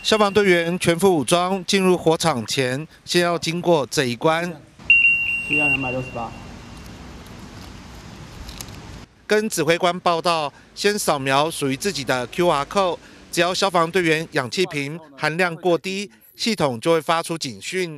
消防队员全副武装进入火场前，先要经过这一关。 268。 跟指挥官报到，先扫描属于自己的 QR code， 只要消防队员氧气瓶含量过低，系统就会发出警讯。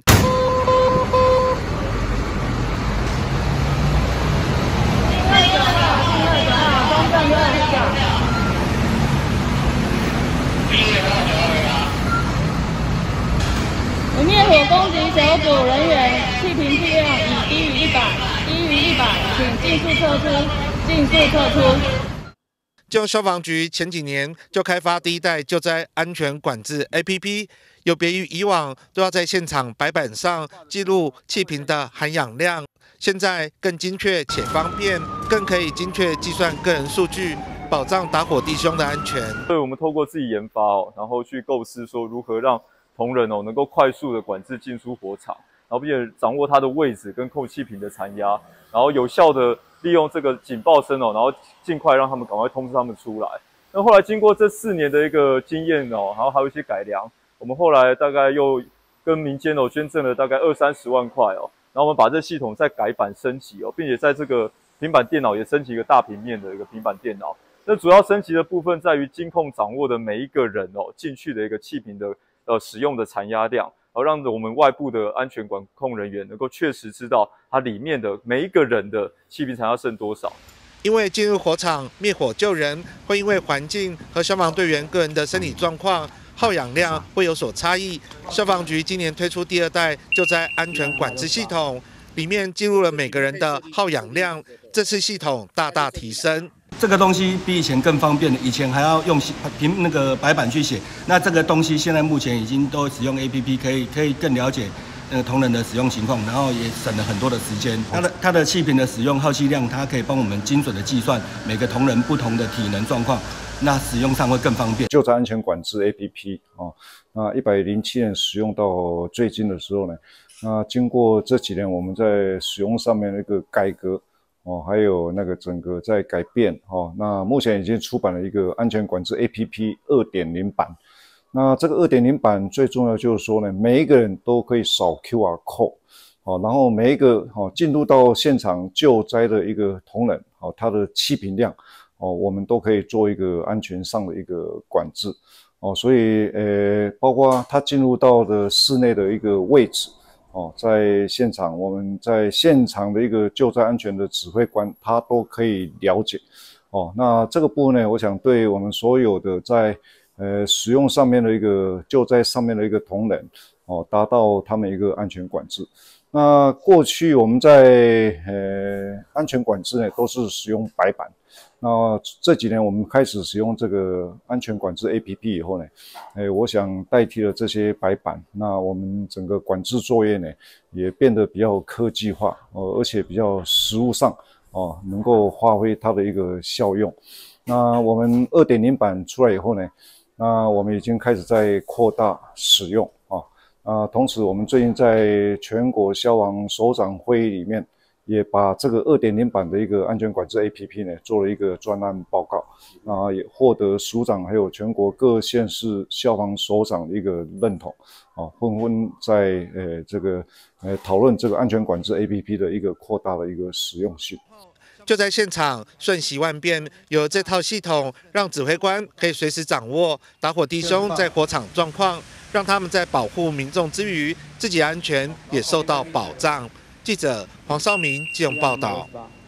灭火攻击小组人员气瓶剂量已低于100，请尽速撤出。 基隆消防局前几年就开发第一代救灾安全管制 APP， 有别于以往都要在现场白板上记录气瓶的含氧量，现在更精确且方便，更可以精确计算个人数据，保障打火弟兄的安全。 所以我们透过自己研发然后去构思说如何让 同仁能够快速的管制进出火场，然后并且掌握它的位置跟控气瓶的残压，然后有效的利用这个警报声然后尽快让他们赶快通知他们出来。那后来经过这4年的一个经验然后还有一些改良，我们后来大概又跟民间捐赠了大概20-30万块然后我们把这系统再改版升级并且在这个平板电脑也升级一个大平面的一个平板电脑。那主要升级的部分在于监控掌握的每一个人进去的一个气瓶的 使用的残压量，然后让我们外部的安全管控人员能够确实知道它里面的每一个人的气瓶残压剩多少。 因为进入火场灭火救人，会因为环境和消防队员个人的身体状况、耗氧量会有所差异。消防局今年推出第2代救灾安全管制系统，里面记录了每个人的耗氧量，这次系统大大提升。 这个东西比以前更方便了，以前还要用那个白板去写，那这个东西现在目前已经都使用 APP， 可以更了解同仁的使用情况，然后也省了很多的时间。它的气瓶的使用耗气量，它可以帮我们精准的计算每个同仁不同的体能状况，那使用上会更方便。 救灾安全管制 APP 那107年使用到最近的时候呢，那经过这几年我们在使用上面的一个改革。 还有那个整个在改变那目前已经出版了一个安全管制 APP 2.0 版。那这个2.0 版最重要就是说呢，每一个人都可以扫 QR code， 然后每一个进入到现场救灾的一个同仁他的气瓶量我们都可以做一个安全上的一个管制所以包括他进入到的室内的一个位置。 在现场，我们在现场的一个救灾安全的指挥官，他都可以了解。那这个部分呢，我想对我们所有的在使用上面的一个救灾上面的一个同仁，达到他们一个安全管制。那过去我们在安全管制呢，都是使用白板。 那这几年我们开始使用这个安全管制 APP 以后呢，我想代替了这些白板，那我们整个管制作业呢也变得比较科技化而且比较实务上能够发挥它的一个效用。那我们2.0 版出来以后呢，那我们已经开始在扩大使用同时我们最近在全国消防首长会议里面。 也把这个2.0 版的一个安全管制 APP 呢做了一个专案报告，也获得署长还有全国各县市消防首长的一个认同，纷纷在这个讨论这个安全管制 APP 的一个扩大的一个实用性。 就在现场瞬息万变，有了这套系统，让指挥官可以随时掌握打火弟兄在火场状况，让他们在保护民众之余，自己安全也受到保障。 记者黄绍明基隆报道。